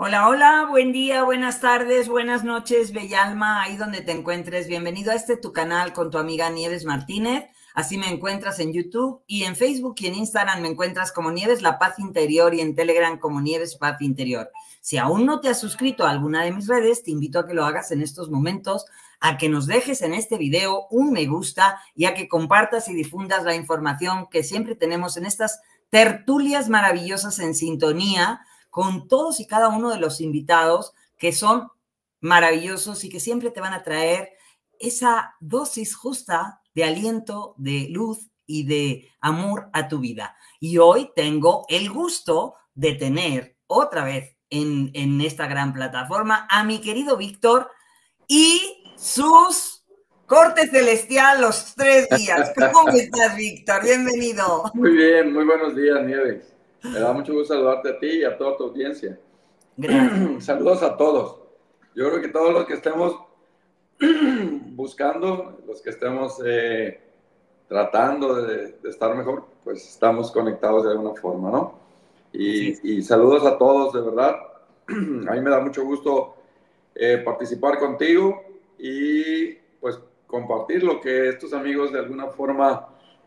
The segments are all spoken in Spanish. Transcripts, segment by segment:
Hola, hola, buen día, buenas tardes, buenas noches, Bellalma, ahí donde te encuentres. Bienvenido a tu canal con tu amiga Nieves Martínez. Así me encuentras en YouTube y en Facebook y en Instagram me encuentras como Nieves La Paz Interior y en Telegram como Nieves Paz Interior. Si aún no te has suscrito a alguna de mis redes, te invito a que lo hagas en estos momentos, a que nos dejes en este video un me gusta y a que compartas y difundas la información que siempre tenemos en estas tertulias maravillosas en sintonía con todos y cada uno de los invitados que son maravillosos y que siempre te van a traer esa dosis justa de aliento, de luz y de amor a tu vida. Y hoy tengo el gusto de tener otra vez en esta gran plataforma a mi querido Víctor y sus corte celestial los 3 días. ¿Cómo estás, Víctor? Bienvenido. Muy bien, muy buenos días, Nieves. Me da mucho gusto saludarte a ti y a toda tu audiencia. Gracias. Saludos a todos. Yo creo que todos los que estemos buscando, los que estemos tratando de estar mejor, pues estamos conectados de alguna forma, ¿no? Así es. Y saludos a todos, de verdad. A mí me da mucho gusto participar contigo y pues compartir lo que estos amigos de alguna forma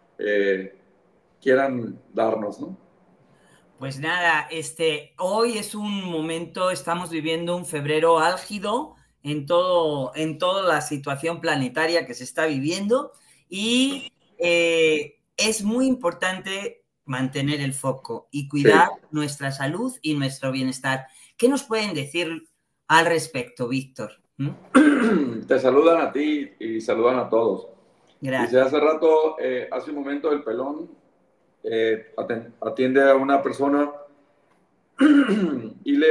quieran darnos, ¿no? Pues nada, hoy es un momento, estamos viviendo un febrero álgido en toda la situación planetaria que se está viviendo y es muy importante mantener el foco y cuidar Sí. nuestra salud y nuestro bienestar. ¿Qué nos pueden decir al respecto, Víctor? Te saludan a ti y saludan a todos. Dice Gracias. hace rato, hace un momento, el pelón atiende a una persona y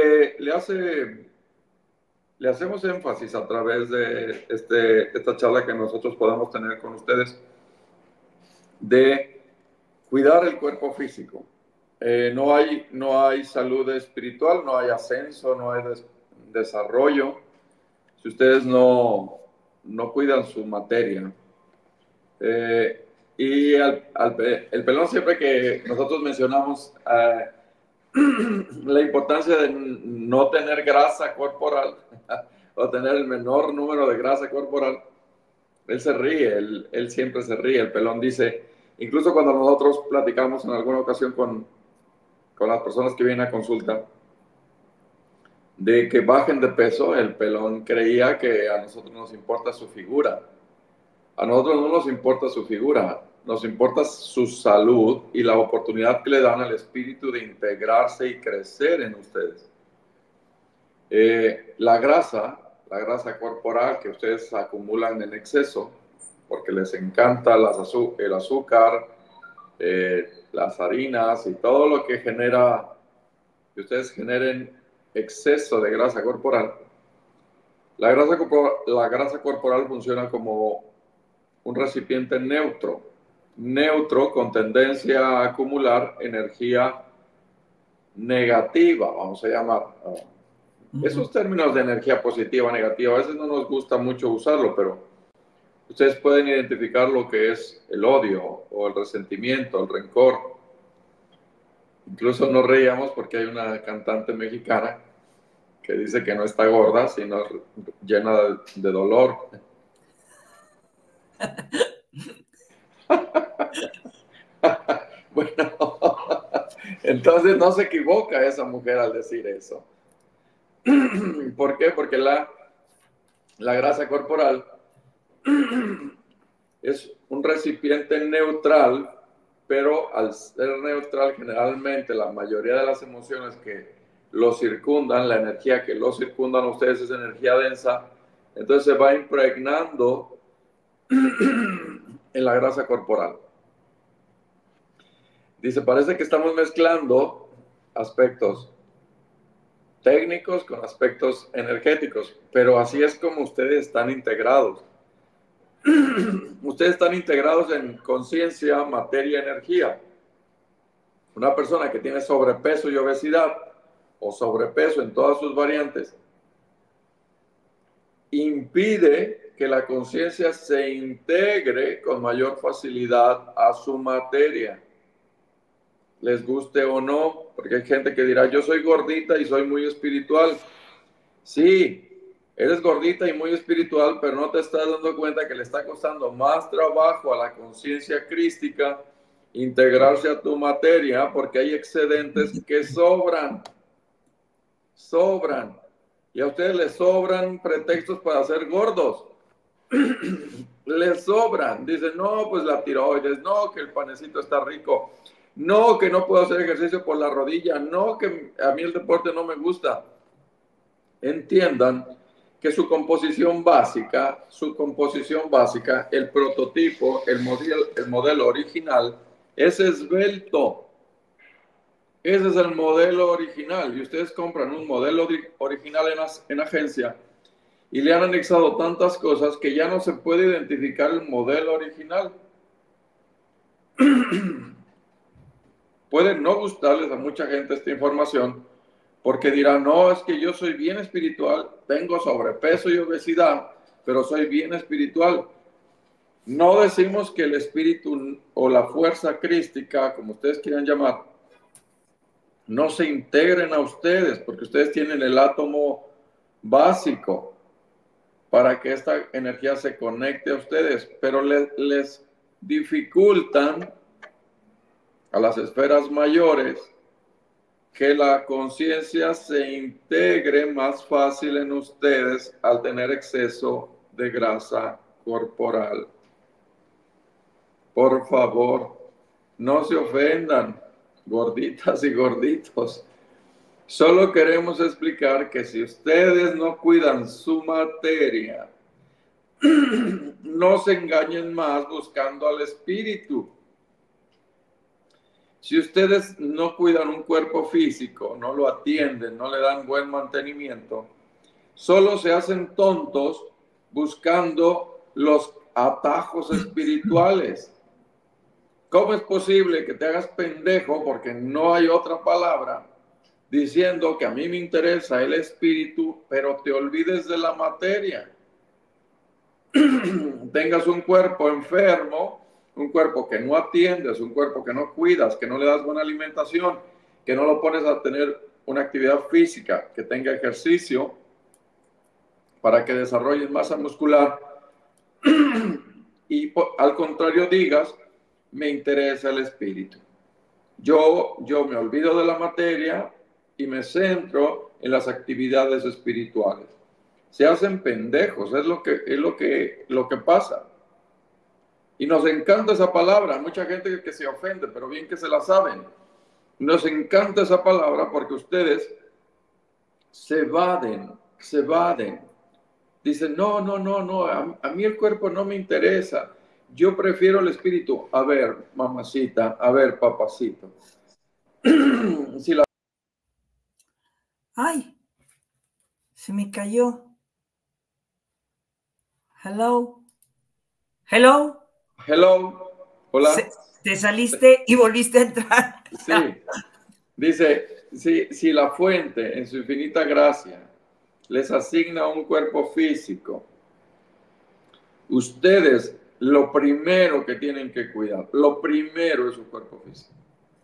le hacemos énfasis a través de esta charla que nosotros podamos tener con ustedes de cuidar el cuerpo físico. No hay salud espiritual, no hay ascenso, no hay desarrollo si ustedes no cuidan su materia. El pelón, siempre que nosotros mencionamos la importancia de no tener grasa corporal o tener el menor número de grasa corporal, él se ríe, él siempre se ríe. El pelón dice, incluso cuando nosotros platicamos en alguna ocasión con las personas que vienen a consulta, de que bajen de peso, el pelón creía que a nosotros nos importa su figura. A nosotros no nos importa su figura, nos importa su salud y la oportunidad que le dan al espíritu de integrarse y crecer en ustedes. La grasa corporal que ustedes acumulan en exceso, porque les encanta el azúcar, las harinas y todo lo que genera, que ustedes generen exceso de grasa corporal. La grasa corporal funciona como un recipiente neutro con tendencia a acumular energía negativa, vamos a llamar. Esos términos de energía positiva, negativa, a veces no nos gusta mucho usarlo, pero ustedes pueden identificar lo que es el odio o el resentimiento, el rencor. Incluso nos reíamos porque hay una cantante mexicana que dice que no está gorda, sino llena de dolor. Bueno, entonces no se equivoca esa mujer al decir eso. ¿Por qué? Porque la grasa corporal es un recipiente neutral, pero al ser neutral, generalmente la mayoría de las emociones que lo circundan, la energía que lo circundan a ustedes es energía densa, entonces se va impregnando en la grasa corporal. Dice, parece que estamos mezclando aspectos técnicos con aspectos energéticos, pero así es como ustedes están integrados. Ustedes están integrados en conciencia, materia, energía. Una persona que tiene sobrepeso y obesidad, o sobrepeso en todas sus variantes, impide que la conciencia se integre con mayor facilidad a su materia. les guste o no, porque hay gente que dirá, yo soy gordita y soy muy espiritual. Sí, eres gordita y muy espiritual, pero no te estás dando cuenta que le está costando más trabajo a la conciencia crística integrarse a tu materia, porque hay excedentes que sobran. Y a ustedes les sobran pretextos para ser gordos. Les sobran. Dicen, no, pues la tiroides, no, que el panecito está rico, no, que no puedo hacer ejercicio por la rodilla, no, que a mí el deporte no me gusta. Entiendan que su composición básica, el prototipo, el modelo original, es esbelto. Ese es el modelo original. Y ustedes compran un modelo original en agencia y le han anexado tantas cosas que ya no se puede identificar el modelo original. Puede no gustarles a mucha gente esta información porque dirán, no, es que yo soy bien espiritual, tengo sobrepeso y obesidad, pero soy bien espiritual. No decimos que el espíritu o la fuerza crística, como ustedes quieran llamar, no se integren a ustedes, porque ustedes tienen el átomo básico para que esta energía se conecte a ustedes, pero les dificultan a las esferas mayores que la conciencia se integre más fácil en ustedes al tener exceso de grasa corporal. Por favor, no se ofendan, gorditas y gorditos. Solo queremos explicar que si ustedes no cuidan su materia, no se engañen más buscando al espíritu. Si ustedes no cuidan un cuerpo físico, no lo atienden, no le dan buen mantenimiento, solo se hacen tontos buscando los atajos espirituales. ¿Cómo es posible que te hagas pendejo, porque no hay otra palabra, diciendo que a mí me interesa el espíritu, pero te olvides de la materia? Tengas un cuerpo enfermo, un cuerpo que no atiendes, un cuerpo que no cuidas, que no le das buena alimentación, que no lo pones a tener una actividad física, que tenga ejercicio para que desarrolles masa muscular y al contrario digas, me interesa el espíritu. Yo me olvido de la materia y me centro en las actividades espirituales. Se hacen pendejos, es lo que pasa. Y nos encanta esa palabra. Mucha gente que se ofende, pero bien que se la saben. Nos encanta esa palabra porque ustedes se evaden. Dicen, no, a mí el cuerpo no me interesa. Yo prefiero el espíritu. A ver, mamacita, a ver, papacito. Si la... Ay, se me cayó. Hello. Hola. Te saliste y volviste a entrar. Sí. Dice, si la fuente en su infinita gracia les asigna un cuerpo físico, ustedes lo primero que tienen que cuidar, lo primero es su cuerpo físico.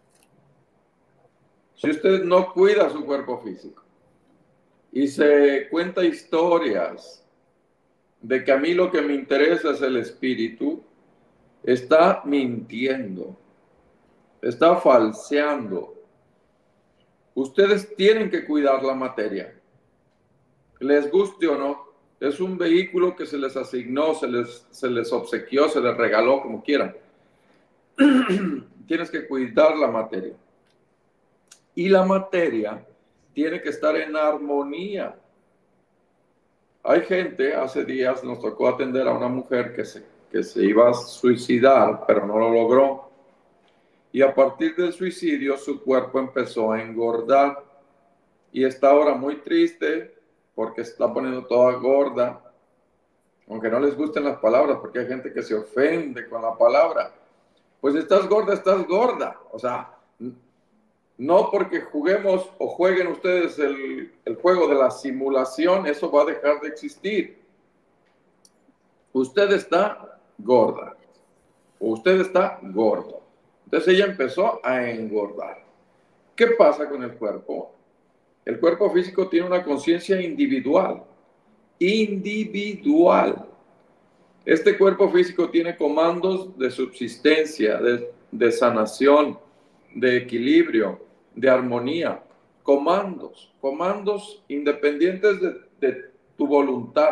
Si usted no cuida su cuerpo físico y se cuenta historias de que a mí lo que me interesa es el espíritu, está mintiendo, está falseando. Ustedes tienen que cuidar la materia. Les guste o no, es un vehículo que se les asignó, se les obsequió, se les regaló, como quieran. Tienes que cuidar la materia. Y la materia tiene que estar en armonía. Hay gente, hace días nos tocó atender a una mujer que se iba a suicidar, pero no lo logró. Y a partir del suicidio, su cuerpo empezó a engordar. Y está ahora muy triste porque se está poniendo toda gorda. Aunque no les gusten las palabras, porque hay gente que se ofende con la palabra. Pues estás gorda. O sea, no porque juguemos o jueguen ustedes el juego de la simulación, eso va a dejar de existir. Usted está gorda. O usted está gordo. Entonces ella empezó a engordar. ¿Qué pasa con el cuerpo? El cuerpo físico tiene una conciencia individual. Individual. Este cuerpo físico tiene comandos de subsistencia, de sanación, de equilibrio, de armonía. Comandos independientes de tu voluntad.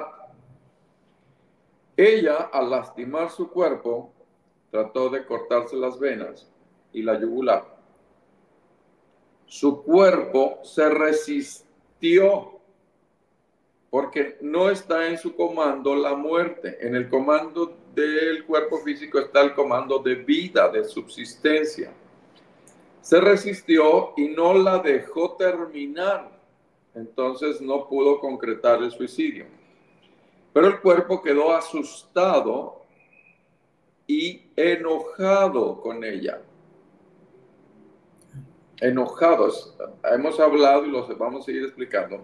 Ella, al lastimar su cuerpo, trató de cortarse las venas y la yugular. Su cuerpo se resistió porque no está en su comando la muerte. En el comando del cuerpo físico está el comando de vida, de subsistencia. Se resistió y no la dejó terminar. Entonces no pudo concretar el suicidio. Pero el cuerpo quedó asustado y enojado con ella. Enojados. Hemos hablado y los vamos a seguir explicando.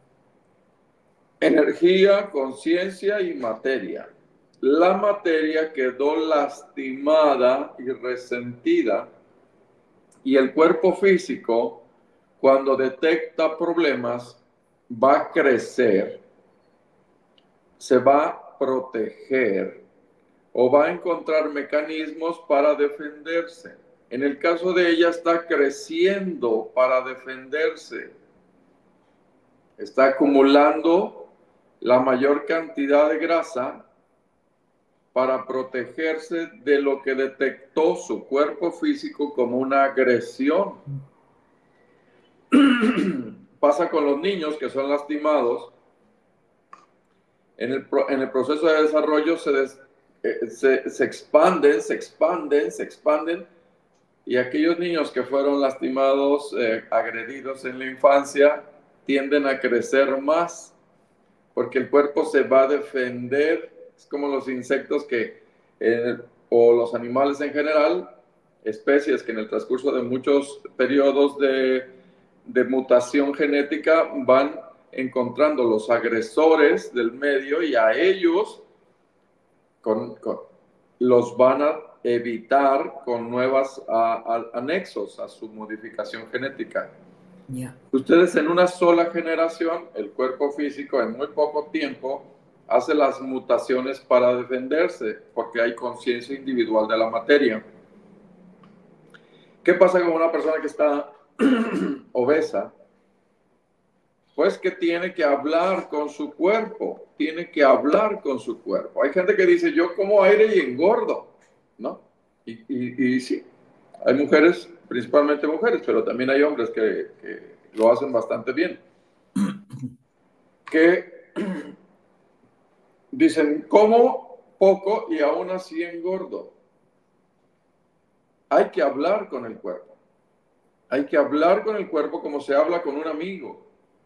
Energía, conciencia y materia. La materia quedó lastimada y resentida y el cuerpo físico, cuando detecta problemas, va a crecer, se va a proteger o va a encontrar mecanismos para defenderse. En el caso de ella, está creciendo para defenderse. Está acumulando la mayor cantidad de grasa para protegerse de lo que detectó su cuerpo físico como una agresión. Pasa con los niños que son lastimados. En el proceso de desarrollo se expanden, y aquellos niños que fueron lastimados, agredidos en la infancia, tienden a crecer más, porque el cuerpo se va a defender. Es como los insectos o los animales en general, especies que en el transcurso de muchos periodos de mutación genética van encontrando los agresores del medio y a ellos los van a evitar con nuevos anexos a su modificación genética. Yeah. Ustedes en una sola generación, el cuerpo físico en muy poco tiempo hace las mutaciones para defenderse porque hay conciencia individual de la materia. ¿Qué pasa con una persona que está obesa? Pues que tiene que hablar con su cuerpo, tiene que hablar con su cuerpo. Hay gente que dice, yo como aire y engordo, ¿no? Y sí, hay mujeres, principalmente mujeres, pero también hay hombres que lo hacen bastante bien. Que dicen, como poco y aún así engordo. Hay que hablar con el cuerpo. Hay que hablar con el cuerpo como se habla con un amigo.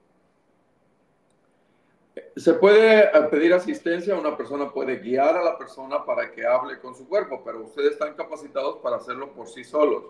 Se puede pedir asistencia, una persona puede guiar a la persona para que hable con su cuerpo, pero ustedes están capacitados para hacerlo por sí solos.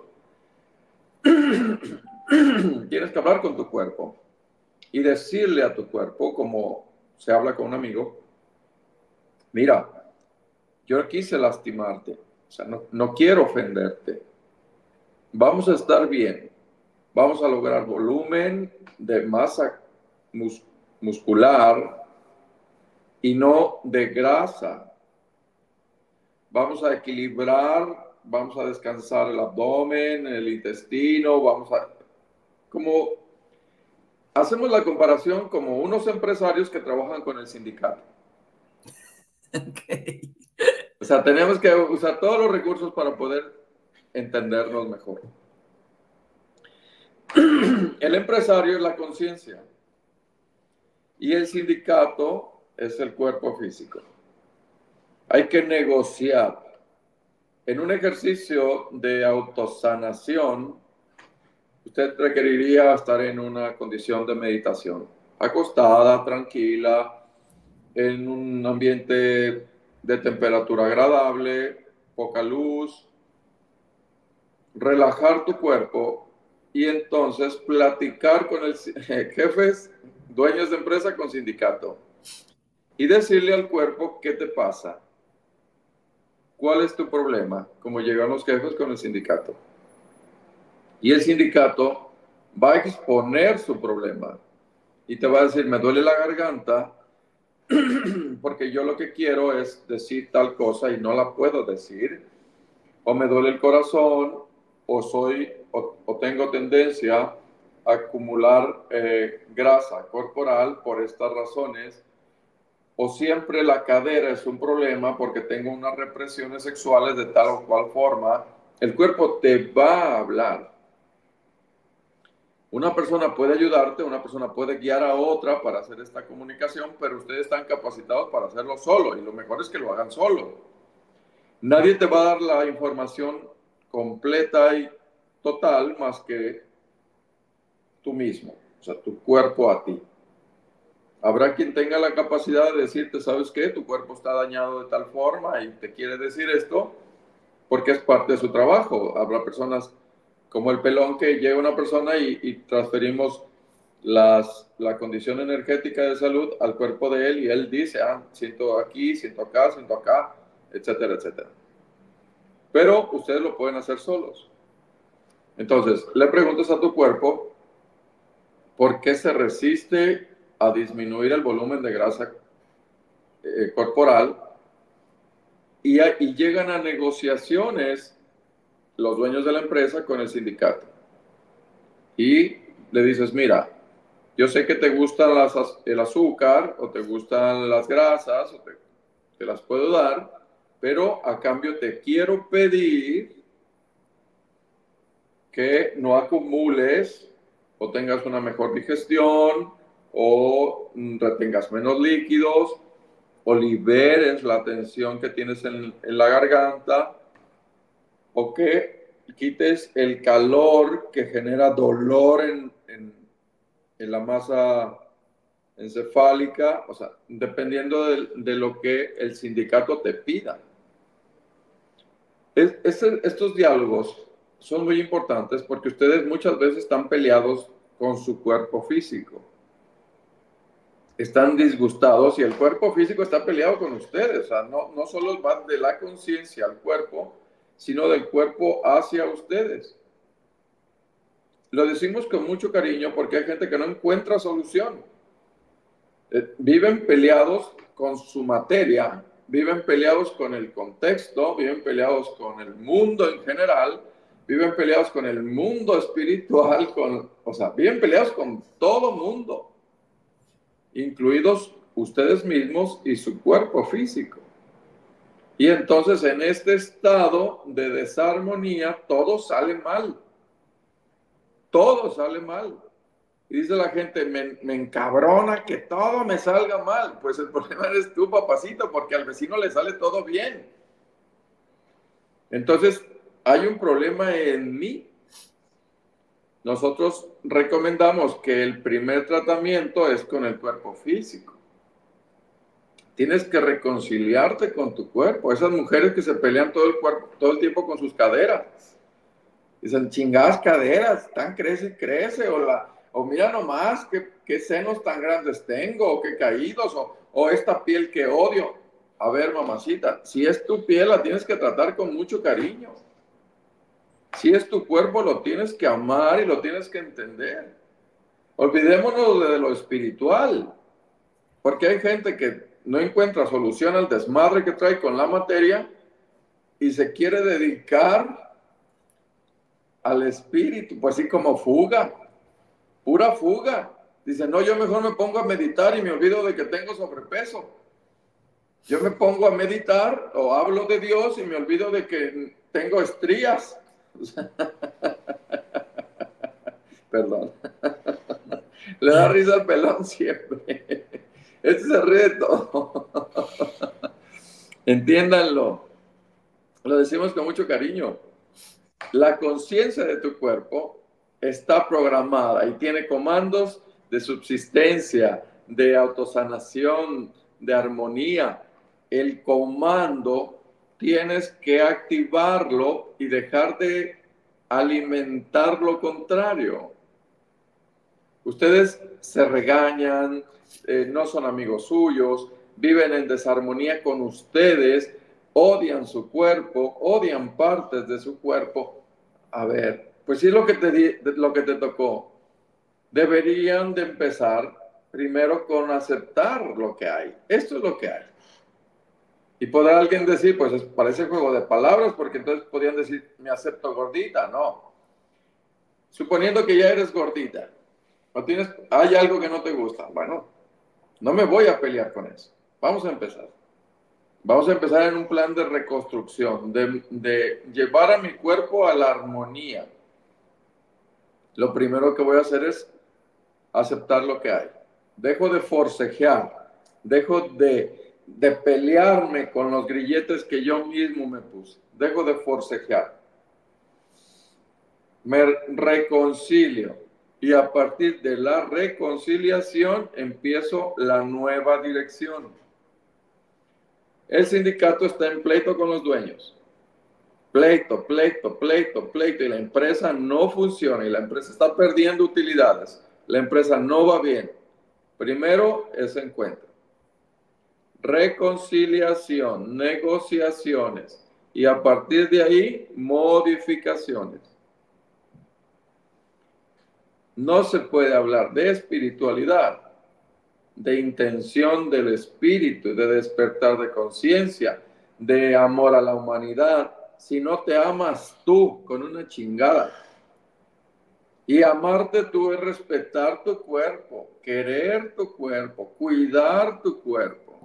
Tienes que hablar con tu cuerpo y decirle a tu cuerpo, como se habla con un amigo, mira, yo quise lastimarte, o sea, no quiero ofenderte, vamos a estar bien, vamos a lograr volumen de masa muscular y no de grasa. Vamos a equilibrar, vamos a descansar el abdomen, el intestino, como hacemos la comparación como unos empresarios que trabajan con el sindicato. Okay. O sea, tenemos que usar todos los recursos para poder entendernos mejor. El empresario es la conciencia y el sindicato es el cuerpo físico. Hay que negociar. En un ejercicio de autosanación, usted requeriría estar en una condición de meditación, acostada, tranquila, en un ambiente de temperatura agradable, poca luz, relajar tu cuerpo y entonces platicar con el jefes, dueños de empresa con sindicato y decirle al cuerpo qué te pasa. ¿cuál es tu problema? Como llegan los jefes con el sindicato. Y el sindicato va a exponer su problema y te va a decir, me duele la garganta porque yo lo que quiero es decir tal cosa y no la puedo decir, o me duele el corazón, o tengo tendencia a acumular grasa corporal por estas razones, o siempre la cadera es un problema porque tengo unas represiones sexuales de tal o cual forma. El cuerpo te va a hablar. Una persona puede ayudarte, una persona puede guiar a otra para hacer esta comunicación, pero ustedes están capacitados para hacerlo solo y lo mejor es que lo hagan solo. Nadie te va a dar la información completa y total más que tú mismo, o sea, tu cuerpo a ti. Habrá quien tenga la capacidad de decirte, ¿sabes qué? Tu cuerpo está dañado de tal forma y te quiere decir esto porque es parte de su trabajo. Habrá personas como el pelón que llega una persona y transferimos la condición energética de salud al cuerpo de él y él dice, siento aquí, siento acá, etcétera, etcétera. Pero ustedes lo pueden hacer solos. Entonces, le preguntas a tu cuerpo por qué se resiste a disminuir el volumen de grasa corporal y llegan a negociaciones los dueños de la empresa con el sindicato. Y le dices, mira, yo sé que te gusta el azúcar o te gustan las grasas, o te las puedo dar, pero a cambio te quiero pedir que no acumules o tengas una mejor digestión o retengas menos líquidos o liberes la tensión que tienes en la garganta o que quites el calor que genera dolor en la masa encefálica, o sea, dependiendo de lo que el sindicato te pida. Estos diálogos son muy importantes porque ustedes muchas veces están peleados con su cuerpo físico. Están disgustados y el cuerpo físico está peleado con ustedes. O sea, no solo va de la conciencia al cuerpo, sino del cuerpo hacia ustedes. Lo decimos con mucho cariño porque hay gente que no encuentra solución. Viven peleados con su materia, viven peleados con el contexto, viven peleados con el mundo en general, viven peleados con el mundo espiritual, o sea, viven peleados con todo mundo, incluidos ustedes mismos y su cuerpo físico. Y entonces en este estado de desarmonía todo sale mal. Todo sale mal. Y dice la gente, me encabrona que todo me salga mal. Pues el problema eres tú, papacito, porque al vecino le sale todo bien. Entonces, hay un problema en mí. Nosotros recomendamos que el primer tratamiento es con el cuerpo físico. Tienes que reconciliarte con tu cuerpo. Esas mujeres que se pelean todo el tiempo con sus caderas. Dicen, chingadas caderas, tan crece, crece, o mira nomás qué senos tan grandes tengo, o qué caídos, o esta piel que odio. A ver, mamacita, si es tu piel, la tienes que tratar con mucho cariño. Si es tu cuerpo, lo tienes que amar y lo tienes que entender. Olvidémonos de lo espiritual, porque hay gente que no encuentra solución al desmadre que trae con la materia y se quiere dedicar al espíritu, pues sí, como fuga, pura fuga. Dice, no, yo mejor me pongo a meditar y me olvido de que tengo sobrepeso. Yo me pongo a meditar o hablo de Dios y me olvido de que tengo estrías. Perdón. Le da risa al pelón siempre. Este se ríe de todo. Entiéndanlo. Lo decimos con mucho cariño. La conciencia de tu cuerpo está programada y tiene comandos de subsistencia, de autosanación, de armonía. El comando tienes que activarlo y dejar de alimentar lo contrario. Ustedes se regañan, no son amigos suyos, viven en desarmonía con ustedes odian su cuerpo, odian partes de su cuerpo. A ver, pues sí es lo que te tocó. Deberían de empezar primero con aceptar lo que hay. Esto es lo que hay. Y podrá alguien decir, pues parece juego de palabras, porque entonces podrían decir, me acepto gordita. No. Suponiendo que ya eres gordita, o hay algo que no te gusta. Bueno, no me voy a pelear con eso. Vamos a empezar. Vamos a empezar en un plan de reconstrucción, de llevar a mi cuerpo a la armonía. Lo primero que voy a hacer es aceptar lo que hay. Dejo de forcejear, dejo de pelearme con los grilletes que yo mismo me puse. Dejo de forcejear. Me reconcilio y a partir de la reconciliación empiezo la nueva dirección. El sindicato está en pleito con los dueños. Pleito, pleito, pleito, pleito, y la empresa no funciona y la empresa está perdiendo utilidades. La empresa no va bien. Primero, ese encuentro. Reconciliación, negociaciones y a partir de ahí, modificaciones. No se puede hablar de espiritualidad, de intención del espíritu, de despertar de conciencia, de amor a la humanidad, si no te amas tú con una chingada. Y amarte tú es respetar tu cuerpo, querer tu cuerpo, cuidar tu cuerpo.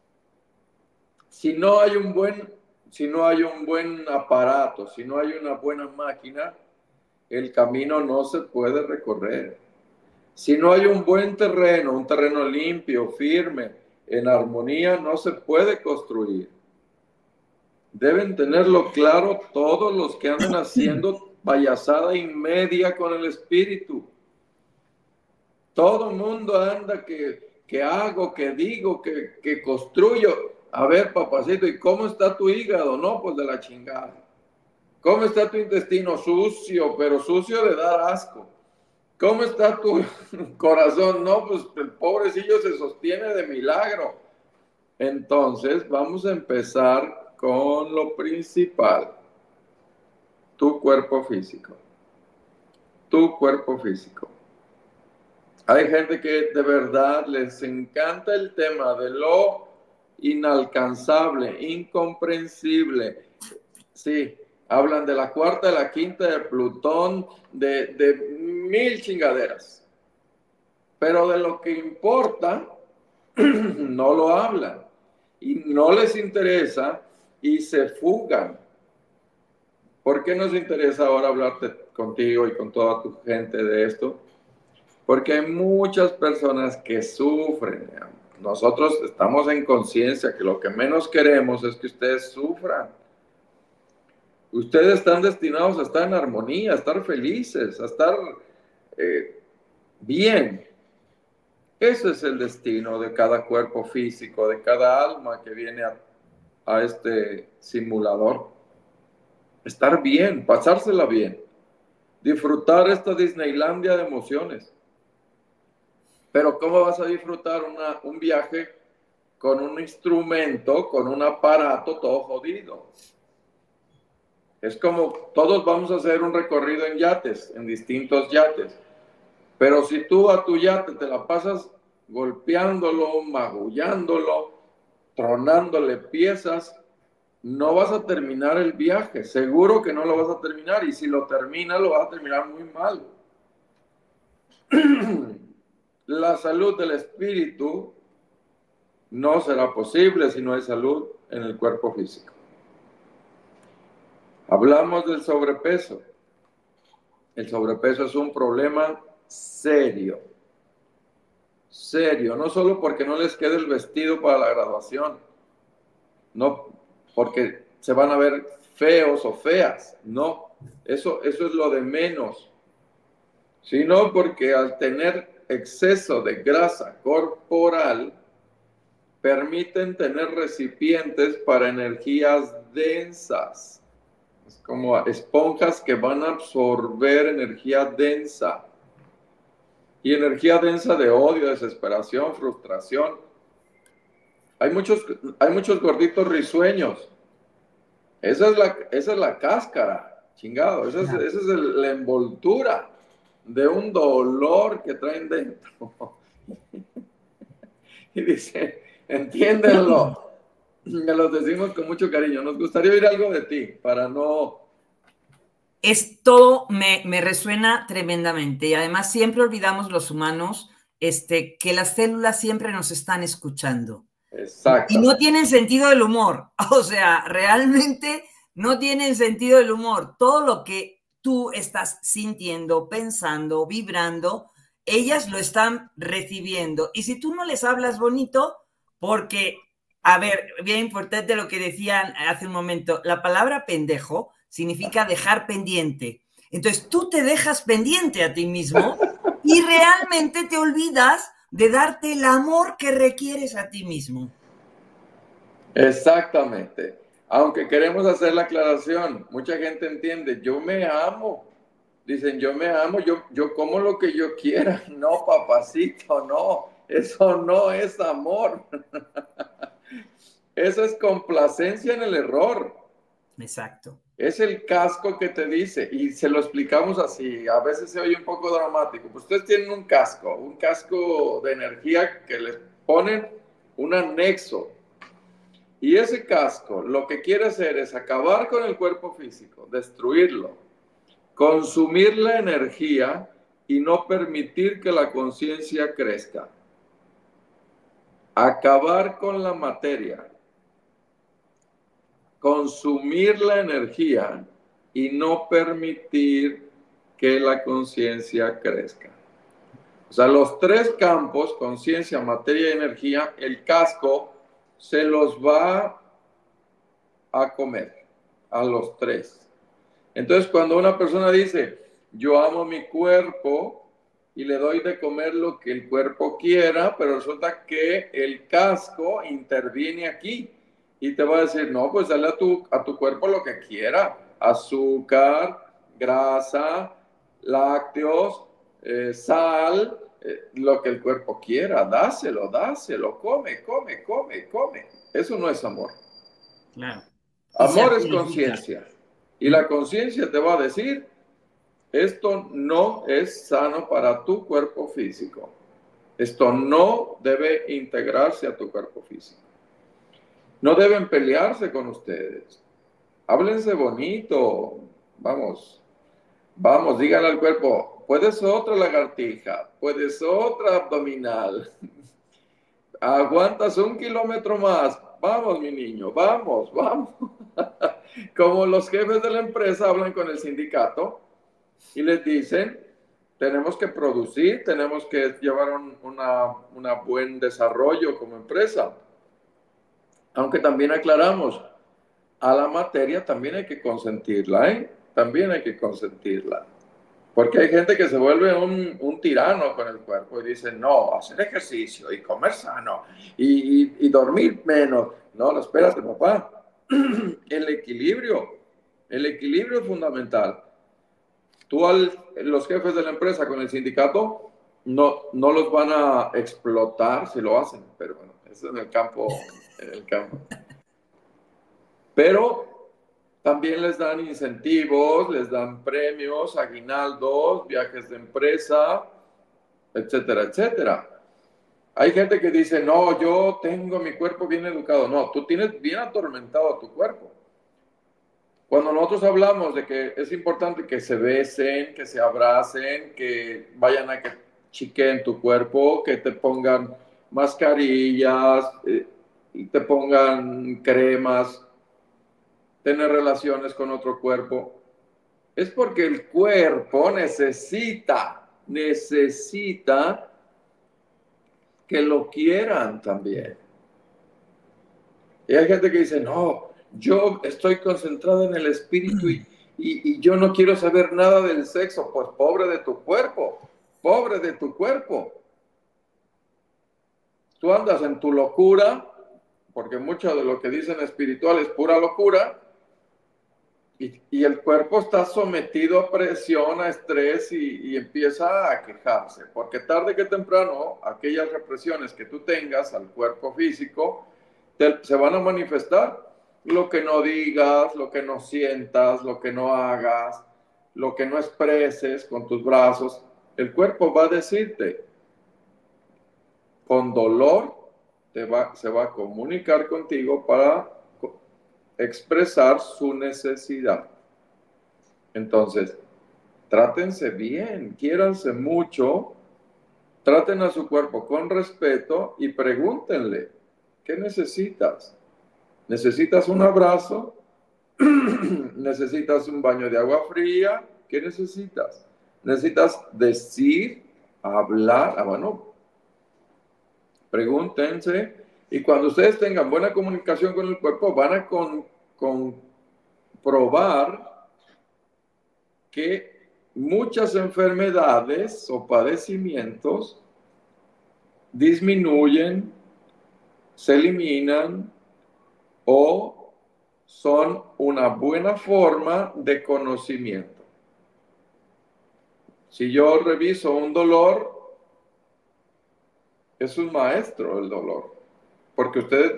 Si no hay un buen aparato, si no hay una buena máquina, el camino no se puede recorrer. Si no hay un buen terreno, un terreno limpio, firme, en armonía, no se puede construir. Deben tenerlo claro todos los que andan haciendo payasada y media con el espíritu. Todo el mundo anda que hago, que digo, que construyo. A ver, papacito, ¿y cómo está tu hígado? No, pues de la chingada. ¿Cómo está tu intestino? Sucio, pero sucio de dar asco. ¿Cómo está tu corazón? No, pues el pobrecillo se sostiene de milagro. Entonces, vamos a empezar con lo principal. Tu cuerpo físico. Tu cuerpo físico. Hay gente que de verdad les encanta el tema de lo inalcanzable, incomprensible. Sí, hablan de la cuarta, de la quinta, de Plutón, de mil chingaderas. Pero de lo que importa, no lo hablan. Y no les interesa y se fugan. ¿Por qué nos interesa ahora hablarte contigo y con toda tu gente de esto? Porque hay muchas personas que sufren. Nosotros estamos en conciencia que lo que menos queremos es que ustedes sufran. Ustedes están destinados a estar en armonía, a estar felices, a estar bien. Ese es el destino de cada cuerpo físico, de cada alma que viene a este simulador. Estar bien, pasársela bien, disfrutar esta Disneylandia de emociones. Pero ¿cómo vas a disfrutar un viaje con un instrumento, con un aparato todo jodido? Es como todos vamos a hacer un recorrido en yates, en distintos yates. Pero si tú a tu yate te la pasas golpeándolo, magullándolo, tronándole piezas, no vas a terminar el viaje. Seguro que no lo vas a terminar. Y si lo terminas, lo vas a terminar muy mal. La salud del espíritu no será posible si no hay salud en el cuerpo físico. Hablamos del sobrepeso. El sobrepeso es un problema serio. Serio, no solo porque no les quede el vestido para la graduación, no porque se van a ver feos o feas, no, eso es lo de menos, sino porque al tener exceso de grasa corporal, permiten tener recipientes para energías densas. Es como esponjas que van a absorber energía densa. Y energía densa de odio, desesperación, frustración. Hay muchos gorditos risueños. Esa es la cáscara, chingado. Esa es la envoltura de un dolor que traen dentro. Y dice, entiéndenlo. Me los decimos con mucho cariño. Nos gustaría oír algo de ti para no... Es todo, me resuena tremendamente y además siempre olvidamos los humanos que las células siempre nos están escuchando. Y no Exactamente. tienen sentido del humor, o sea, realmente no tienen sentido del humor. Todo lo que tú estás sintiendo, pensando, vibrando, ellas lo están recibiendo. Y si tú no les hablas bonito, porque, a ver, bien importante lo que decían hace un momento, la palabra pendejo significa dejar pendiente. Entonces tú te dejas pendiente a ti mismo y realmente te olvidas de darte el amor que requieres a ti mismo. Exactamente. Aunque queremos hacer la aclaración, mucha gente entiende, yo me amo. Dicen, yo me amo, yo como lo que yo quiera. No, papacito, no. Eso no es amor. Eso es complacencia en el error. Exacto. Es el casco que te dice, y se lo explicamos así, a veces se oye un poco dramático. Pues ustedes tienen un casco de energía que les ponen un anexo. Y ese casco lo que quiere hacer es acabar con el cuerpo físico, destruirlo, consumir la energía y no permitir que la conciencia crezca. Acabar con la materia, consumir la energía y no permitir que la conciencia crezca. O sea, los tres campos, conciencia, materia y energía, el casco se los va a comer a los tres. Entonces, cuando una persona dice, yo amo mi cuerpo y le doy de comer lo que el cuerpo quiera, pero resulta que el casco interviene aquí y te va a decir, no, pues dale a tu cuerpo lo que quiera, azúcar, grasa, lácteos, sal, lo que el cuerpo quiera, dáselo, come, come, come, come. Eso no es amor. Claro. Y se Amor es purifica. conciencia. Y la conciencia te va a decir, esto no es sano para tu cuerpo físico. Esto no debe integrarse a tu cuerpo físico. No deben pelearse con ustedes. Háblense bonito. Vamos, vamos, díganle al cuerpo, puedes otra lagartija, puedes otra abdominal. Aguantas 1 kilómetro más. Vamos, mi niño, vamos, vamos. Como los jefes de la empresa hablan con el sindicato y les dicen, tenemos que producir, tenemos que llevar un buen desarrollo como empresa. Aunque también aclaramos, a la materia también hay que consentirla, ¿eh? También hay que consentirla. Porque hay gente que se vuelve un tirano con el cuerpo y dice, no, hacer ejercicio y comer sano y dormir menos. No, espérate, papá. El equilibrio es fundamental. Los jefes de la empresa con el sindicato no los van a explotar si lo hacen, pero bueno, eso es en el campo. Pero también les dan incentivos, les dan premios, aguinaldos, viajes de empresa, etcétera, etcétera. Hay gente que dice, no, yo tengo mi cuerpo bien educado. No, tú tienes bien atormentado a tu cuerpo. Cuando nosotros hablamos de que es importante que se besen, que se abracen, que vayan a que chiquen tu cuerpo, que te pongan mascarillas, y te pongan cremas, tener relaciones con otro cuerpo, es porque el cuerpo necesita que lo quieran también. Y hay gente que dice, no, yo estoy concentrado en el espíritu y yo no quiero saber nada del sexo. Pues pobre de tu cuerpo, pobre de tu cuerpo. Tú andas en tu locura, porque mucho de lo que dicen espiritual es pura locura, y el cuerpo está sometido a presión, a estrés y empieza a quejarse, porque tarde que temprano aquellas represiones que tú tengas al cuerpo físico se van a manifestar. lo que no digas, lo que no sientas, lo que no hagas, lo que no expreses con tus brazos, el cuerpo va a decirte, con dolor se va a comunicar contigo para expresar su necesidad. Entonces, trátense bien, quiéranse mucho, traten a su cuerpo con respeto y pregúntenle, ¿qué necesitas? ¿Necesitas un abrazo? ¿Necesitas un baño de agua fría? ¿Qué necesitas? ¿Necesitas decir, hablar? Bueno, pregúntense. Y cuando ustedes tengan buena comunicación con el cuerpo, van a comprobar que muchas enfermedades o padecimientos disminuyen, se eliminan o son una buena forma de conocimiento. Si yo reviso un dolor, es un maestro el dolor, porque ustedes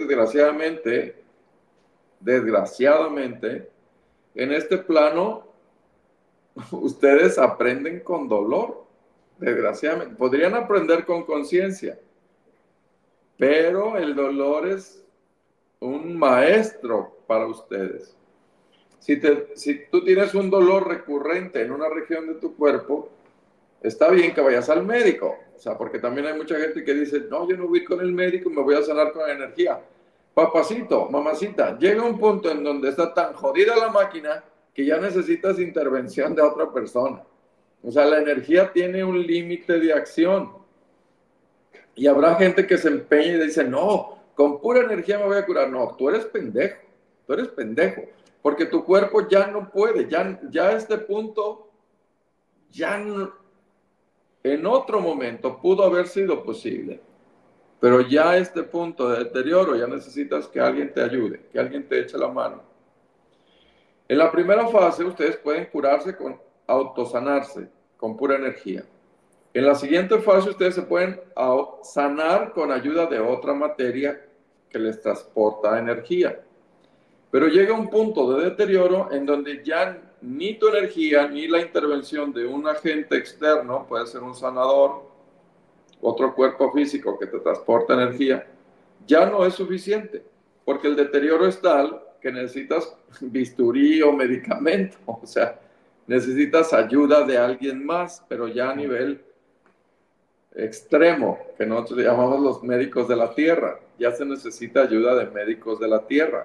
desgraciadamente, en este plano, ustedes aprenden con dolor, desgraciadamente. Podrían aprender con conciencia, pero el dolor es un maestro para ustedes. Si tú tienes un dolor recurrente en una región de tu cuerpo, está bien que vayas al médico. O sea, porque también hay mucha gente que dice, no, yo no voy con el médico, me voy a sanar con energía. Papacito, mamacita, llega un punto en donde está tan jodida la máquina que ya necesitas intervención de otra persona. O sea, la energía tiene un límite de acción. Y habrá gente que se empeña y dice, no, con pura energía me voy a curar. No, tú eres pendejo, porque tu cuerpo ya no puede, ya a este punto, ya no, en otro momento pudo haber sido posible, pero ya a este punto de deterioro ya necesitas que alguien te ayude, que alguien te eche la mano. En la primera fase ustedes pueden curarse autosanarse, con pura energía. En la siguiente fase ustedes se pueden sanar con ayuda de otra materia que les transporta energía. Pero llega un punto de deterioro en donde ya ni tu energía ni la intervención de un agente externo, puede ser un sanador, otro cuerpo físico que te transporta energía, ya no es suficiente, porque el deterioro es tal que necesitas bisturí o medicamento, o sea, necesitas ayuda de alguien más, pero ya a nivel extremo, que nosotros llamamos los médicos de la tierra. Ya se necesita ayuda de médicos de la tierra.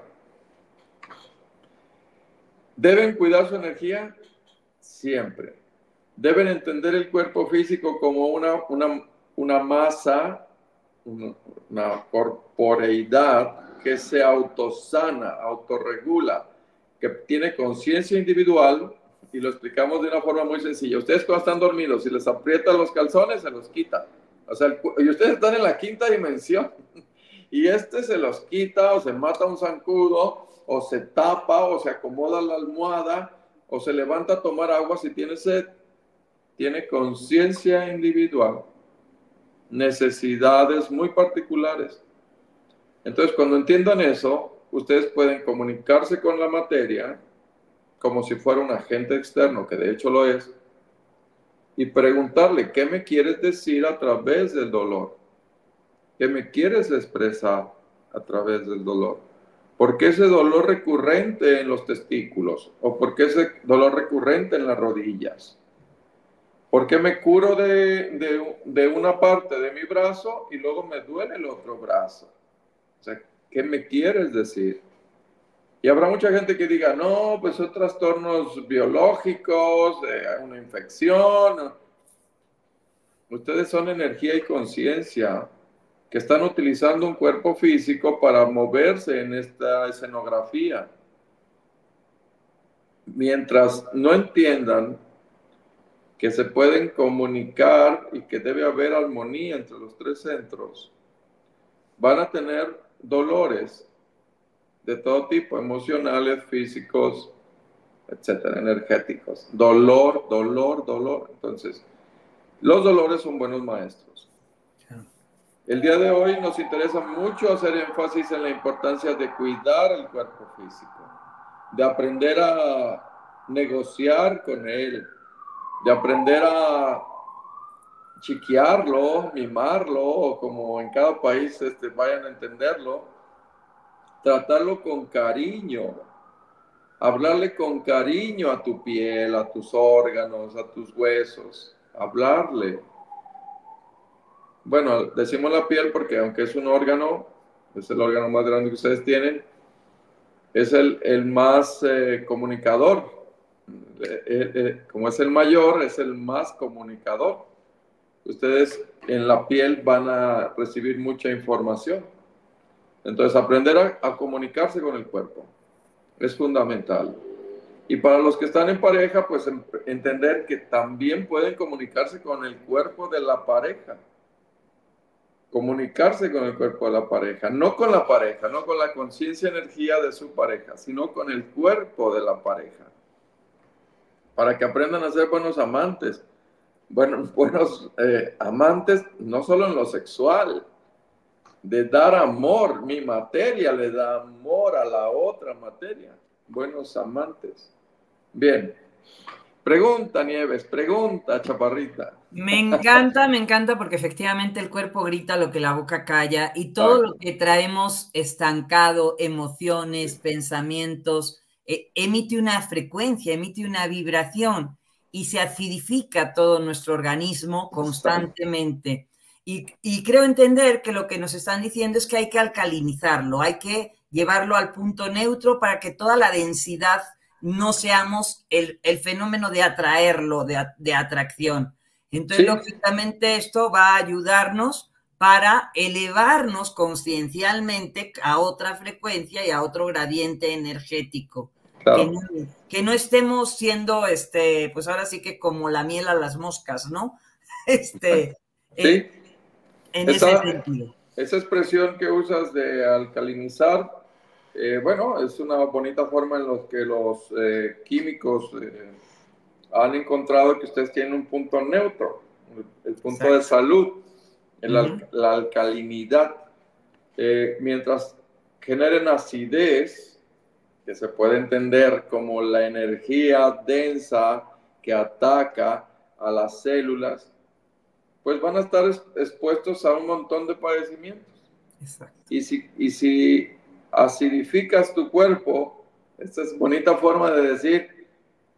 ¿Deben cuidar su energía? Siempre. Deben entender el cuerpo físico como una masa, una corporeidad que se autosana, autorregula, que tiene conciencia individual, y lo explicamos de una forma muy sencilla. Ustedes cuando están dormidos, si les aprietan los calzones, se los quita. O sea, y ustedes están en la quinta dimensión, y se los quita, o se mata un zancudo, o se tapa, o se acomoda la almohada, o se levanta a tomar agua si tiene sed. Tiene conciencia individual, necesidades muy particulares. Entonces, cuando entiendan eso, ustedes pueden comunicarse con la materia como si fuera un agente externo, que de hecho lo es, y preguntarle, ¿qué me quieres decir a través del dolor? ¿Qué me quieres expresar a través del dolor? ¿Por qué ese dolor recurrente en los testículos? ¿O por qué ese dolor recurrente en las rodillas? ¿Por qué me curo de una parte de mi brazo y luego me duele el otro brazo? O sea, ¿qué me quieres decir? Y habrá mucha gente que diga, no, pues son trastornos biológicos, una infección. Ustedes son energía y conciencia que están utilizando un cuerpo físico para moverse en esta escenografía. Mientras no entiendan que se pueden comunicar y que debe haber armonía entre los tres centros, van a tener dolores de todo tipo, emocionales, físicos, etcétera, energéticos. Dolor, dolor, dolor. Entonces, los dolores son buenos maestros. El día de hoy nos interesa mucho hacer énfasis en la importancia de cuidar el cuerpo físico, de aprender a negociar con él, de aprender a chiquearlo, mimarlo, o como en cada país vayan a entenderlo, tratarlo con cariño, hablarle con cariño a tu piel, a tus órganos, a tus huesos, hablarle. Bueno, decimos la piel porque aunque es un órgano, es el órgano más grande que ustedes tienen, es el más comunicador. Como es el mayor, es el más comunicador. Ustedes en la piel van a recibir mucha información. Entonces, aprender a comunicarse con el cuerpo es fundamental. Y para los que están en pareja, pues entender que también pueden comunicarse con el cuerpo de la pareja. Comunicarse con el cuerpo de la pareja, no con la pareja, no con la conciencia, energía de su pareja, sino con el cuerpo de la pareja. Para que aprendan a ser buenos amantes. Buenos amantes, no solo en lo sexual, de dar amor. Mi materia le da amor a la otra materia. Buenos amantes. Bien. Pregunta, Nieves, pregunta, Chaparrita. Me encanta porque efectivamente el cuerpo grita lo que la boca calla y todo Exacto. lo que traemos estancado, emociones, pensamientos, emite una frecuencia, emite una vibración y se acidifica todo nuestro organismo constantemente. Y creo entender que lo que nos están diciendo es que hay que alcalinizarlo, hay que llevarlo al punto neutro para que toda la densidad no seamos el fenómeno de atraerlo, de atracción. Entonces, Sí, lógicamente, esto va a ayudarnos para elevarnos conciencialmente a otra frecuencia y a otro gradiente energético. Que claro. no, que no estemos siendo, pues ahora sí que como la miel a las moscas, ¿no? Este, eh, Sí, en ese esa, sentido. esa expresión que usas de alcalinizar, bueno, es una bonita forma en la que los químicos han encontrado que ustedes tienen un punto neutro, el punto de Exacto. salud, Ujú. la alcalinidad. Mientras generen acidez, que se puede entender como la energía densa que ataca a las células, pues van a estar expuestos a un montón de padecimientos. Exacto. Y si acidificas tu cuerpo, esta es bonita forma de decir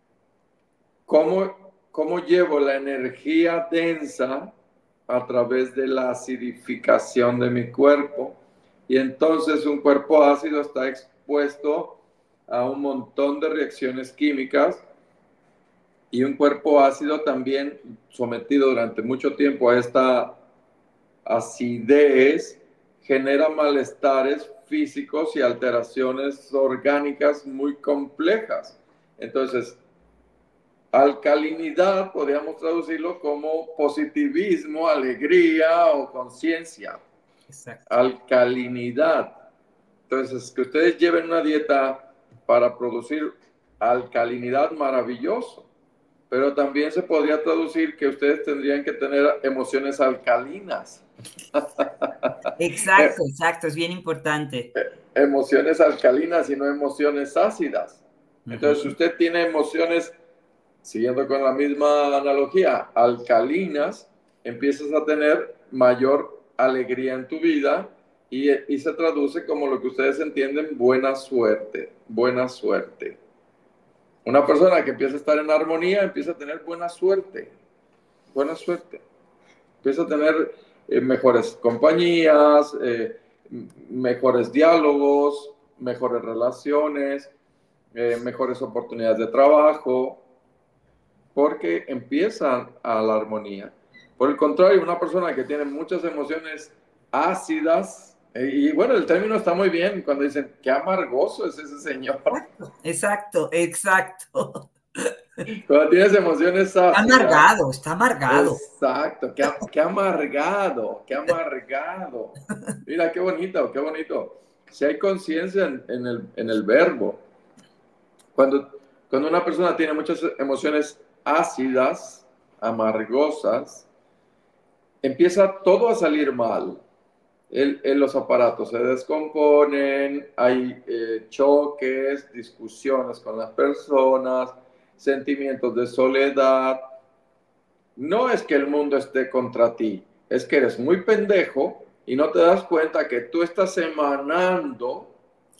cómo llevo la energía densa a través de la acidificación de mi cuerpo. Y entonces un cuerpo ácido está expuesto a un montón de reacciones químicas y un cuerpo ácido también sometido durante mucho tiempo a esta acidez genera malestares físicos y alteraciones orgánicas muy complejas. Entonces, alcalinidad podríamos traducirlo como positivismo, alegría o conciencia. Exacto. Alcalinidad. Entonces, que ustedes lleven una dieta para producir alcalinidad, maravilloso. Pero también se podría traducir que ustedes tendrían que tener emociones alcalinas. Exacto, exacto, es bien importante. Emociones alcalinas y no emociones ácidas. Entonces, si Ujú. usted tiene emociones, siguiendo con la misma analogía, alcalinas, empiezas a tener mayor alegría en tu vida y se traduce como lo que ustedes entienden, buena suerte, buena suerte. Una persona que empieza a estar en armonía empieza a tener buena suerte, buena suerte. Empieza a tener mejores compañías, mejores diálogos, mejores relaciones, mejores oportunidades de trabajo, porque empiezan a la armonía. Por el contrario, una persona que tiene muchas emociones ácidas, y bueno, el término está muy bien cuando dicen, qué amargoso es ese señor. Exacto, exacto. Cuando tienes emociones Está ácidas, amargado, está amargado. exacto, qué amargado, qué amargado. Mira, qué bonito, qué bonito. Si hay conciencia en el verbo, cuando, cuando una persona tiene muchas emociones ácidas, amargosas, empieza todo a salir mal. los aparatos se descomponen, hay choques, discusiones con las personas, sentimientos de soledad. No es que el mundo esté contra ti, es que eres muy pendejo y no te das cuenta que tú estás emanando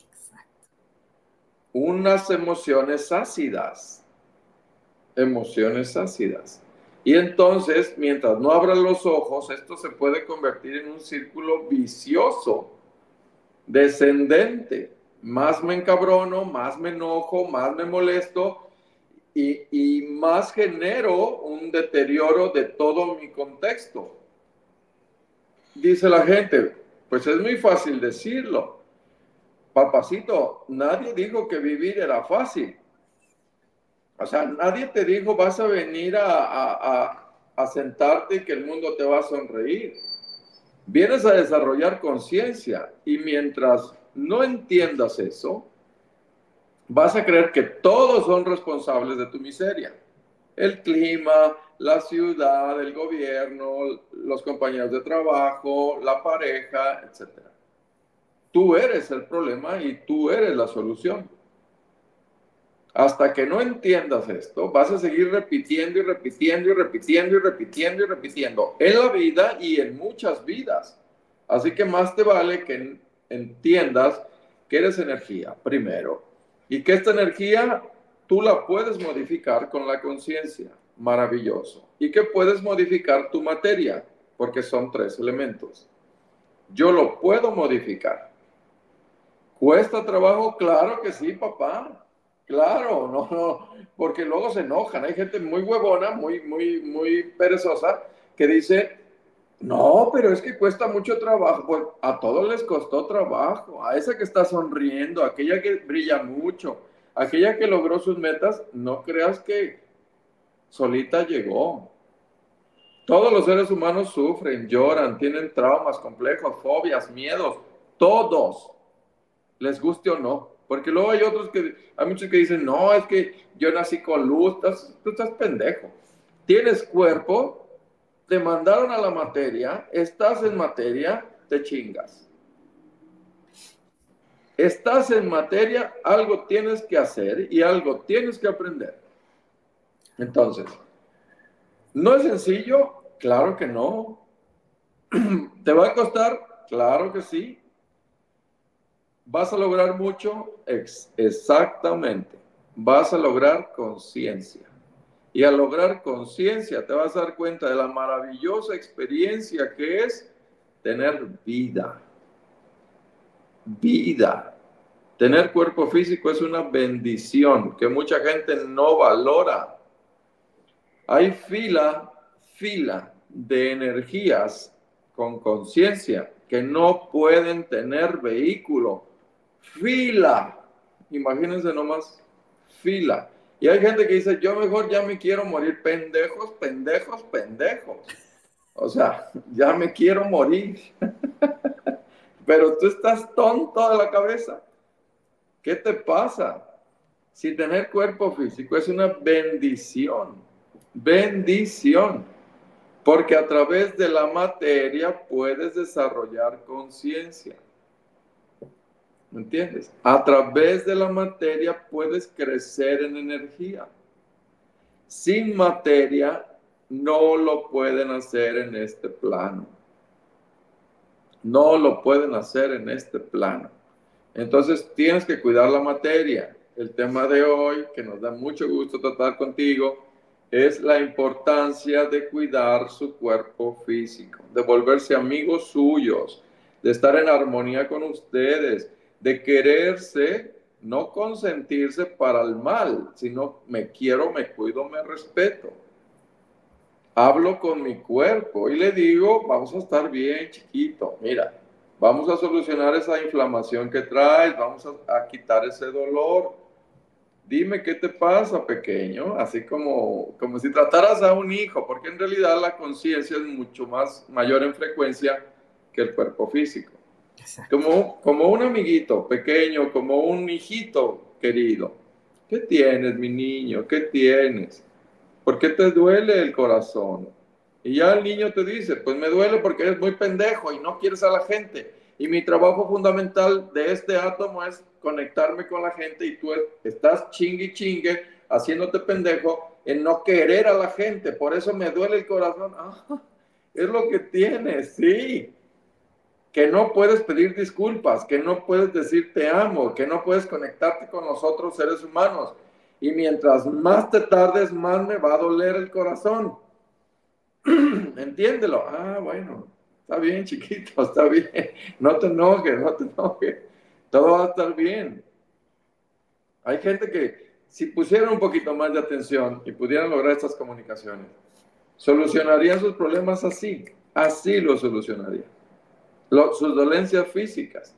unas emociones ácidas. Emociones ácidas. Y entonces, mientras no abras los ojos, esto se puede convertir en un círculo vicioso, descendente. Más me encabrono, más me enojo, más me molesto y más genero un deterioro de todo mi contexto. Dice la gente, pues es muy fácil decirlo. Papacito, nadie dijo que vivir era fácil. O sea, nadie te dijo vas a venir a sentarte y que el mundo te va a sonreír. Vienes a desarrollar conciencia y mientras no entiendas eso, vas a creer que todos son responsables de tu miseria. El clima, la ciudad, el gobierno, los compañeros de trabajo, la pareja, etc. Tú eres el problema y tú eres la solución. Hasta que no entiendas esto, vas a seguir repitiendo y repitiendo y repitiendo y repitiendo y repitiendo en la vida y en muchas vidas. Así que más te vale que entiendas que eres energía, primero, y que esta energía tú la puedes modificar con la conciencia. Maravilloso. Y que puedes modificar tu materia, porque son 3 elementos. Yo lo puedo modificar. ¿Cuesta trabajo? Claro que sí, papá. Claro, no, porque luego se enojan. Hay gente muy huevona, muy perezosa, que dice, no, pero es que cuesta mucho trabajo. Pues a todos les costó trabajo. A esa que está sonriendo, a aquella que brilla mucho, a aquella que logró sus metas, no creas que solita llegó. Todos los seres humanos sufren, lloran, tienen traumas complejos, fobias, miedos, todos, les guste o no. Porque luego hay muchos que dicen, no, es que yo nací con luz, tú estás pendejo. Tienes cuerpo, te mandaron a la materia, estás en materia, te chingas. Estás en materia, algo tienes que hacer y algo tienes que aprender. Entonces, ¿no es sencillo? Claro que no. ¿Te va a costar? Claro que sí. ¿Vas a lograr mucho? Exactamente. Vas a lograr conciencia. Y al lograr conciencia te vas a dar cuenta de la maravillosa experiencia que es tener vida. Vida. Tener cuerpo físico es una bendición que mucha gente no valora. Hay fila de energías con conciencia que no pueden tener vehículo. Fila. Imagínense nomás, fila. Y hay gente que dice, yo mejor ya me quiero morir. Pendejos, pendejos, pendejos. O sea, ya me quiero morir. Pero tú estás tonto de la cabeza. ¿Qué te pasa? Si tener cuerpo físico es una bendición. Bendición. Porque a través de la materia puedes desarrollar conciencia. ¿Me entiendes? A través de la materia puedes crecer en energía. Sin materia no lo pueden hacer en este plano. No lo pueden hacer en este plano. Entonces tienes que cuidar la materia. El tema de hoy, que nos da mucho gusto tratar contigo, es la importancia de cuidar su cuerpo físico, de volverse amigos suyos, de estar en armonía con ustedes, de quererse, no consentirse para el mal, sino me quiero, me cuido, me respeto. Hablo con mi cuerpo y le digo, vamos a estar bien, chiquito, mira, vamos a solucionar esa inflamación que traes, vamos a quitar ese dolor. Dime qué te pasa, pequeño, así como si trataras a un hijo, porque en realidad la conciencia es mucho mayor en frecuencia que el cuerpo físico. Como un amiguito pequeño, como un hijito querido. ¿Qué tienes, mi niño? ¿Qué tienes? ¿Por qué te duele el corazón? Y ya el niño te dice, pues me duele porque eres muy pendejo y no quieres a la gente. Y mi trabajo fundamental de este átomo es conectarme con la gente y tú estás chingue y chingue, haciéndote pendejo en no querer a la gente. Por eso me duele el corazón. Ah, es lo que tienes, sí. Que no puedes pedir disculpas, que no puedes decir te amo, que no puedes conectarte con los otros seres humanos. Y mientras más te tardes, más me va a doler el corazón. Entiéndelo. Ah, bueno, está bien, chiquito, está bien. No te enojes, no te enojes. Todo va a estar bien. Hay gente que si pusieran un poquito más de atención y pudieran lograr estas comunicaciones, solucionarían sus problemas así. Así lo solucionarían. Sus dolencias físicas.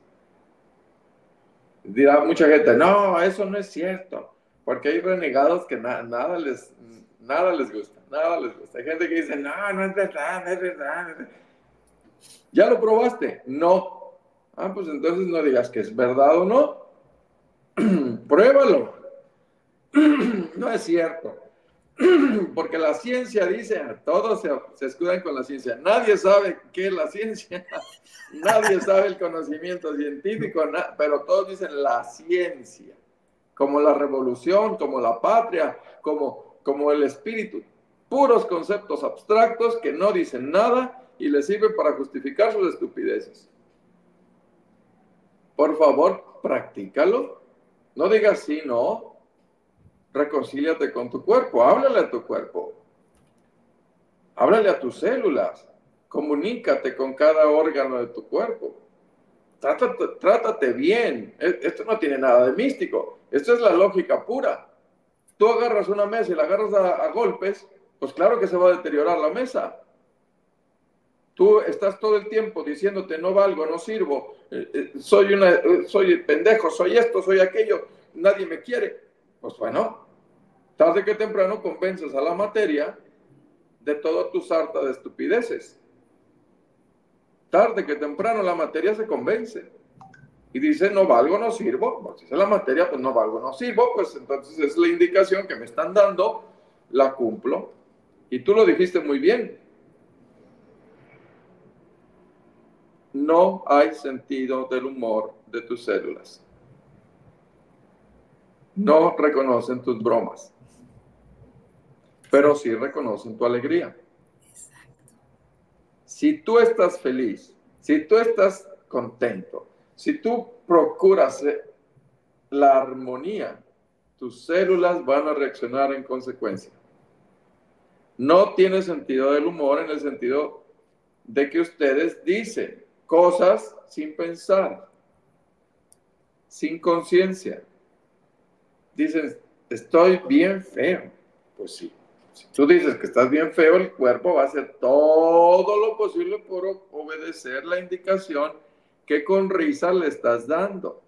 Dirá mucha gente, no, eso no es cierto, porque hay renegados que nada les gusta, nada les gusta. Hay gente que dice, no, no es verdad, no es verdad. No es verdad. ¿Ya lo probaste? No. Ah, pues entonces no digas que es verdad o no. Pruébalo. No es cierto. Porque la ciencia dice, todos se escudan con la ciencia. Nadie sabe qué es la ciencia. Nadie sabe el conocimiento científico, pero todos dicen la ciencia. Como la revolución, como la patria, como el espíritu. Puros conceptos abstractos que no dicen nada y les sirven para justificar sus estupideces. Por favor, practícalo. No digas sí, no. Reconcíliate con tu cuerpo. Háblale a tu cuerpo. Háblale a tus células. Comunícate con cada órgano de tu cuerpo. Trátate bien. Esto no tiene nada de místico. Esto es la lógica pura. Tú agarras una mesa y la agarras a golpes, pues claro que se va a deteriorar la mesa. Tú estás todo el tiempo diciéndote no valgo, no sirvo, soy pendejo, soy esto, soy aquello, nadie me quiere. Pues bueno, tarde que temprano convences a la materia de toda tu sarta de estupideces. Tarde que temprano la materia se convence y dice no valgo, no sirvo. Pues dice la materia, pues no valgo, no sirvo, pues entonces es la indicación que me están dando, la cumplo. Y tú lo dijiste muy bien. No hay sentido del humor de tus células. No reconocen tus bromas, pero sí reconocen tu alegría. Si tú estás feliz, si tú estás contento, si tú procuras la armonía, tus células van a reaccionar en consecuencia. No tiene sentido del humor en el sentido de que ustedes dicen cosas sin pensar, sin conciencia. Dicen, estoy bien feo. Pues sí. Si tú dices que estás bien feo, el cuerpo va a hacer todo lo posible por obedecer la indicación que con risa le estás dando.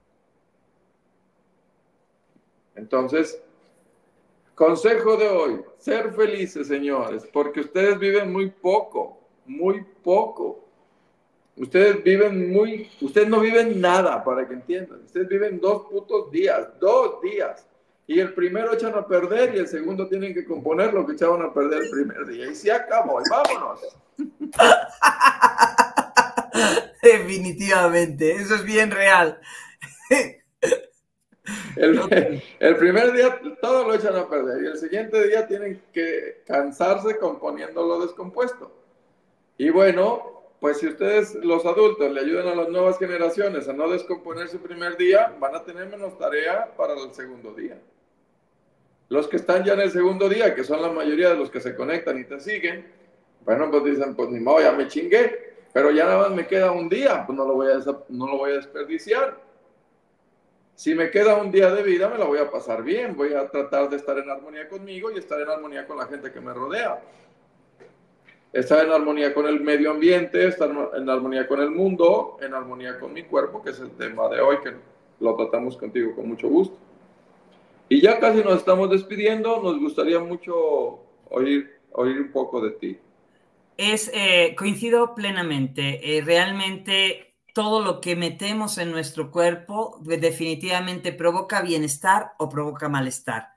Entonces, consejo de hoy, ser felices, señores, porque ustedes viven muy poco, muy poco. Ustedes no viven nada, para que entiendan. Ustedes viven 2 putos días, 2 días. Y el primero echan a perder y el segundo tienen que componer lo que echaban a perder el primer día. Y se acabó, y vámonos. Definitivamente, eso es bien real. El primer día todo lo echan a perder y el siguiente día tienen que cansarse componiendo lo descompuesto. Y bueno, pues si ustedes, los adultos, le ayudan a las nuevas generaciones a no descomponer su primer día, van a tener menos tarea para el segundo día. Los que están ya en el segundo día, que son la mayoría de los que se conectan y te siguen, bueno, pues dicen, pues ni modo, ya me chingué, pero ya nada más me queda un día, pues no lo voy a desperdiciar. Si me queda un día de vida, me la voy a pasar bien, voy a tratar de estar en armonía conmigo y estar en armonía con la gente que me rodea. Estar en armonía con el medio ambiente, estar en armonía con el mundo, en armonía con mi cuerpo, que es el tema de hoy, que lo tratamos contigo con mucho gusto. Y ya casi nos estamos despidiendo, nos gustaría mucho oír un poco de ti. Coincido plenamente. Realmente todo lo que metemos en nuestro cuerpo definitivamente provoca bienestar o provoca malestar.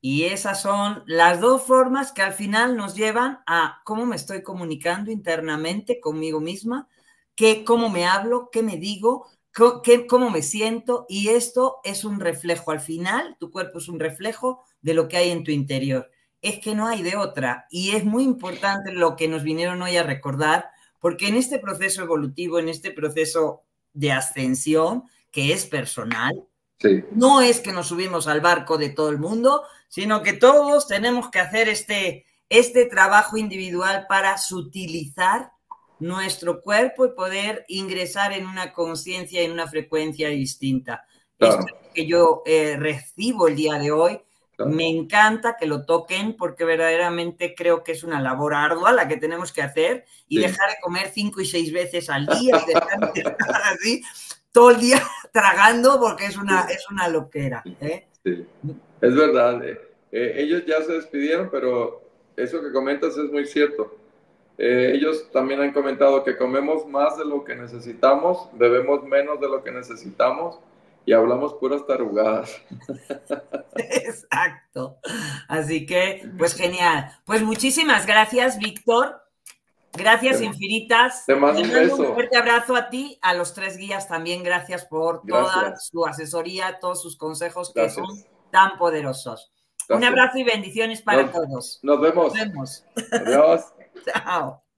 Y esas son las dos formas que al final nos llevan a cómo me estoy comunicando internamente conmigo misma, cómo me hablo, qué me digo, cómo me siento. Y esto es un reflejo. Al final, tu cuerpo es un reflejo de lo que hay en tu interior. Es que no hay de otra. Y es muy importante lo que nos vinieron hoy a recordar, porque en este proceso evolutivo, en este proceso de ascensión, que es personal, Sí, no es que nos subimos al barco de todo el mundo, sino que todos tenemos que hacer este trabajo individual para sutilizar nuestro cuerpo y poder ingresar en una conciencia, en una frecuencia distinta. Esto claro, es lo que yo recibo el día de hoy. claro. Me encanta que lo toquen porque verdaderamente creo que es una labor ardua la que tenemos que hacer y Sí. dejar de comer 5 y 6 veces al día y dejar de estar así todo el día tragando porque es una loquera. ¿Eh? Sí, es verdad. Ellos ya se despidieron, pero eso que comentas es muy cierto. Ellos también han comentado que comemos más de lo que necesitamos, bebemos menos de lo que necesitamos y hablamos puras tarugadas. Exacto. Así que, pues genial. Pues muchísimas gracias, Víctor. Te, Gracias infinitas. te mando Te un mando un beso. fuerte abrazo a ti, a los 3 guías también. Gracias por toda Gracias, su asesoría, todos sus consejos que son gracias, tan poderosos. Un gracias. abrazo y bendiciones para Nos, todos. nos Nos vemos. vemos. Adiós. Chao.